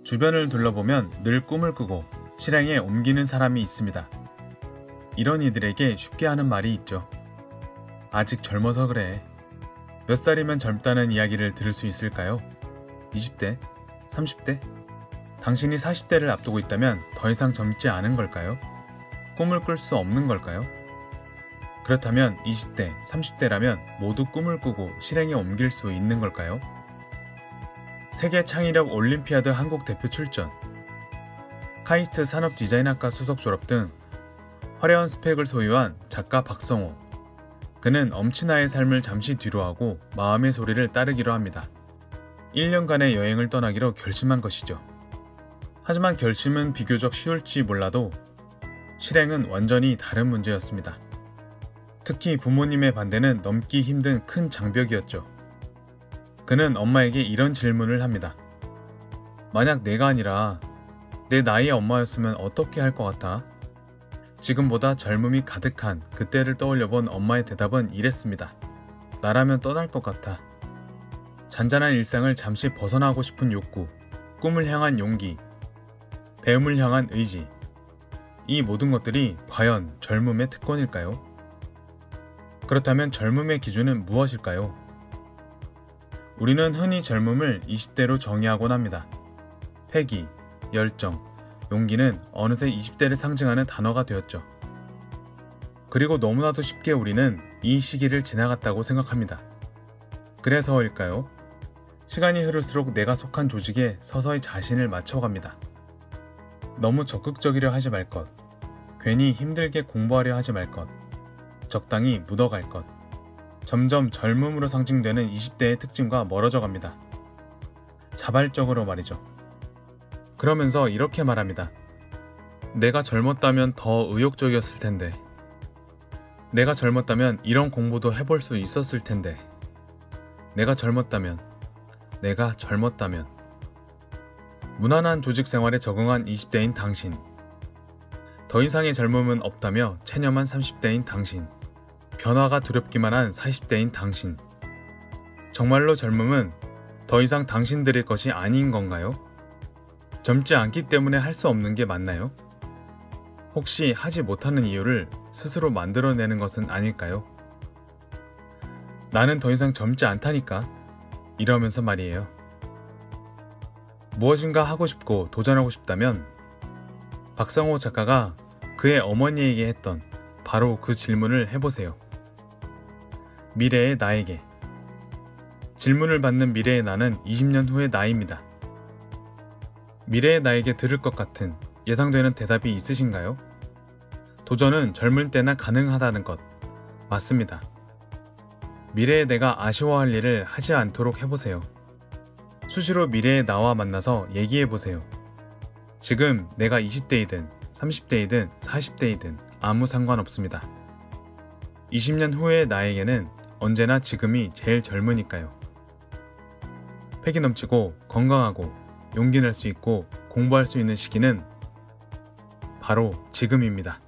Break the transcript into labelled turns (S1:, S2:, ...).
S1: 주변을 둘러보면 늘 꿈을 꾸고 실행에 옮기는 사람이 있습니다. 이런 이들에게 쉽게 하는 말이 있죠. 아직 젊어서 그래. 몇 살이면 젊다는 이야기를 들을 수 있을까요? 20대? 30대? 당신이 40대를 앞두고 있다면 더 이상 젊지 않은 걸까요? 꿈을 꿀 수 없는 걸까요? 그렇다면 20대, 30대라면 모두 꿈을 꾸고 실행에 옮길 수 있는 걸까요? 세계 창의력 올림피아드 한국 대표 출전, 카이스트 산업디자인학과 수석 졸업 등 화려한 스펙을 소유한 작가 박성호. 그는 엄친아의 삶을 잠시 뒤로하고 마음의 소리를 따르기로 합니다. 1년간의 여행을 떠나기로 결심한 것이죠. 하지만 결심은 비교적 쉬울지 몰라도 실행은 완전히 다른 문제였습니다. 특히 부모님의 반대는 넘기 힘든 큰 장벽이었죠. 그는 엄마에게 이런 질문을 합니다. 만약 내가 아니라 내 나이의 엄마였으면 어떻게 할 것 같아? 지금보다 젊음이 가득한 그때를 떠올려본 엄마의 대답은 이랬습니다. 나라면 떠날 것 같아. 잔잔한 일상을 잠시 벗어나고 싶은 욕구, 꿈을 향한 용기, 배움을 향한 의지. 이 모든 것들이 과연 젊음의 특권일까요? 그렇다면 젊음의 기준은 무엇일까요? 우리는 흔히 젊음을 20대로 정의하곤 합니다. 패기, 열정, 용기는 어느새 20대를 상징하는 단어가 되었죠. 그리고 너무나도 쉽게 우리는 이 시기를 지나갔다고 생각합니다. 그래서일까요? 시간이 흐를수록 내가 속한 조직에 서서히 자신을 맞춰갑니다. 너무 적극적이려 하지 말 것, 괜히 힘들게 공부하려 하지 말 것, 적당히 묻어갈 것. 점점 젊음으로 상징되는 20대의 특징과 멀어져 갑니다. 자발적으로 말이죠. 그러면서 이렇게 말합니다. 내가 젊었다면 더 의욕적이었을 텐데. 내가 젊었다면 이런 공부도 해볼 수 있었을 텐데. 내가 젊었다면. 무난한 조직 생활에 적응한 20대인 당신. 더 이상의 젊음은 없다며 체념한 30대인 당신. 변화가 두렵기만 한 40대인 당신. 정말로 젊음은 더 이상 당신들의 것이 아닌 건가요? 젊지 않기 때문에 할 수 없는 게 맞나요? 혹시 하지 못하는 이유를 스스로 만들어내는 것은 아닐까요? 나는 더 이상 젊지 않다니까. 이러면서 말이에요. 무엇인가 하고 싶고 도전하고 싶다면 박성호 작가가 그의 어머니에게 했던 바로 그 질문을 해보세요. 미래의 나에게. 질문을 받는 미래의 나는 20년 후의 나입니다. 미래의 나에게 들을 것 같은 예상되는 대답이 있으신가요? 도전은 젊을 때나 가능하다는 것. 맞습니다. 미래의 내가 아쉬워할 일을 하지 않도록 해보세요. 수시로 미래의 나와 만나서 얘기해보세요. 지금 내가 20대이든 30대이든 40대이든 아무 상관없습니다. 20년 후의 나에게는 언제나 지금이 제일 젊으니까요. 패기 넘치고 건강하고 용기 낼 수 있고 공부할 수 있는 시기는 바로 지금입니다.